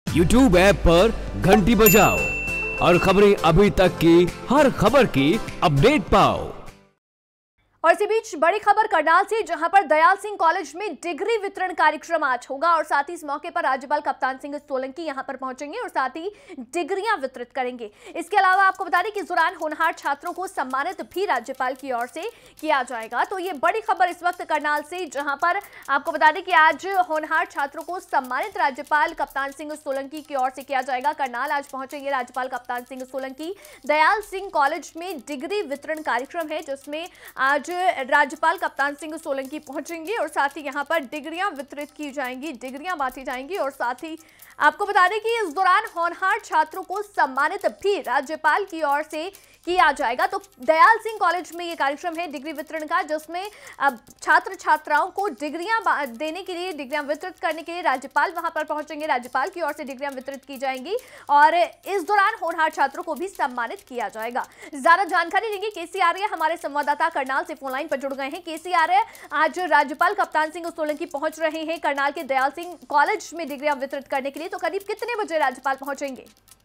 YouTube app पर घंटी बजाओ और खबरें अभी तक की हर खबर की अपडेट पाओ। और इसी बीच बड़ी खबर करनाल से, जहां पर दयाल सिंह कॉलेज में डिग्री वितरण कार्यक्रम आज होगा और साथ ही इस मौके पर राज्यपाल कप्तान सिंह सोलंकी यहां पर पहुंचेंगे और साथ ही डिग्रियां वितरित करेंगे। इसके अलावा आपको बता दें कि इस दौरान होनहार छात्रों को सम्मानित भी राज्यपाल की ओर से किया जाएगा। तो ये बड़ी खबर इस वक्त करनाल से, जहां पर आपको बता दें कि आज होनहार छात्रों को सम्मानित राज्यपाल कप्तान सिंह सोलंकी की ओर से किया जाएगा। करनाल आज पहुंचेंगे राज्यपाल कप्तान सिंह सोलंकी। दयाल सिंह कॉलेज में डिग्री वितरण कार्यक्रम है, जिसमें आज राज्यपाल कप्तान सिंह सोलंकी पहुंचेंगे और साथ ही यहां पर डिग्रियां वितरित की जाएंगी, डिग्रियां बांटी जाएंगी और साथ ही आपको बता दें कि इस दौरान होनहार छात्रों को सम्मानित भी राज्यपाल की ओर से किया जाएगा। तो दयाल सिंह कॉलेज में यह कार्यक्रम है डिग्री वितरण का, जिसमें छात्र छात्राओं को डिग्रियां देने के लिए, डिग्रियां वितरित करने के लिए राज्यपाल वहां पर पहुंचेंगे। राज्यपाल की ओर से डिग्रियां वितरित की जाएंगी और इस दौरान होनहार छात्रों को भी सम्मानित किया जाएगा। ज्यादा जानकारी देंगे केसी आर्य, हमारे संवाददाता करनाल से फोन लाइन पर जुड़ गए हैं। केसी आर्य, आज राज्यपाल कप्तान सिंह सोलंकी पहुंच रहे हैं करनाल के दयाल सिंह कॉलेज में डिग्रियां वितरित करने के लिए, तो करीब कितने बजे राज्यपाल पहुंचेंगे?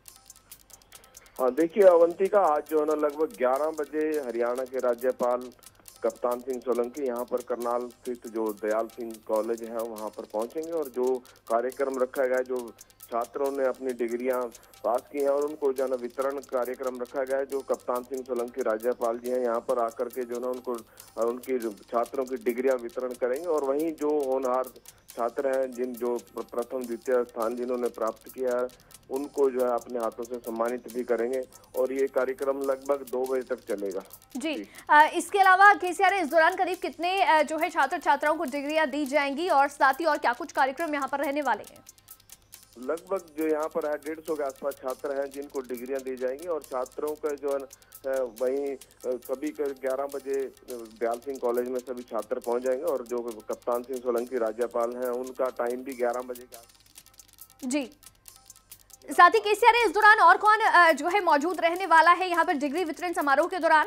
हाँ, देखिए अवंतिका, आज जो है ना लगभग 11 बजे हरियाणा के राज्यपाल कप्तान सिंह सोलंकी यहाँ पर करनाल स्थित जो दयाल सिंह कॉलेज है वहाँ पर पहुँचेंगे और जो कार्यक्रम रखा गया है, जो छात्रों ने अपनी डिग्रियां पास की हैं और उनको जो है ना वितरण कार्यक्रम रखा गया है, जो कप्तान सिंह सोलंकी राज्यपाल जी हैं यहाँ पर आकर के जो ना उनको उनकी छात्रों की डिग्रियां वितरण करेंगे। और वहीं जो होनहार छात्र हैं, जो प्रथम द्वितीय स्थान जिन्होंने प्राप्त किया है, उनको जो है अपने हाथों से सम्मानित भी करेंगे और ये कार्यक्रम लगभग 2 बजे तक चलेगा। जी। इसके अलावा केसीआर, इस दौरान करीब कितने जो है छात्र छात्राओं को डिग्रियां दी जाएंगी और साथ ही और क्या कुछ कार्यक्रम यहाँ पर रहने वाले हैं? लगभग जो यहाँ पर है 150 के आसपास छात्र हैं जिनको डिग्रियां दी जाएंगी और छात्रों का जो है वहीं सभी 11 बजे दयाल सिंह कॉलेज में सभी छात्र पहुंच जाएंगे और जो कप्तान सिंह सोलंकी राज्यपाल हैं उनका टाइम भी 11 बजे का। जी, साथ ही केसीआर, इस दौरान और कौन जो है मौजूद रहने वाला है यहाँ पर डिग्री वितरण समारोह के दौरान?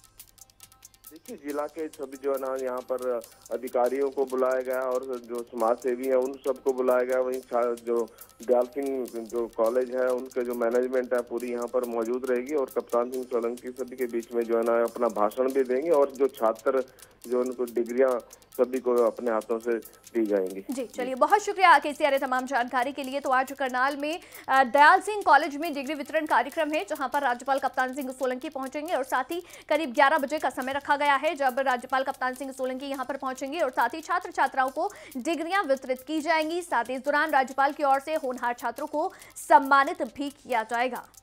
देखिए, जिला के सभी जो है ना यहाँ पर अधिकारियों को बुलाया गया और जो समाज सेवी हैं उन सबको बुलाया गया। वहीं जो दयाल सिंह जो कॉलेज है उनके जो मैनेजमेंट है पूरी यहाँ पर मौजूद रहेगी और कप्तान सिंह सोलंकी सभी के बीच में जो है ना अपना भाषण भी देंगे और जो छात्र जो उनको डिग्रियां सभी को अपने हाथों से दी जाएंगी। जी, चलिए, बहुत शुक्रिया केसीआर तमाम जानकारी के लिए। तो आज करनाल में दयाल सिंह कॉलेज में डिग्री वितरण कार्यक्रम है, जहां पर राज्यपाल कप्तान सिंह सोलंकी पहुंचेंगे और साथ ही करीब 11 बजे का समय रखा गया है जब राज्यपाल कप्तान सिंह सोलंकी यहां पर पहुंचेंगे और साथ ही छात्र छात्राओं को डिग्रियां वितरित की जाएंगी। साथ ही इस दौरान राज्यपाल की ओर से होनहार छात्रों को सम्मानित भी किया जाएगा।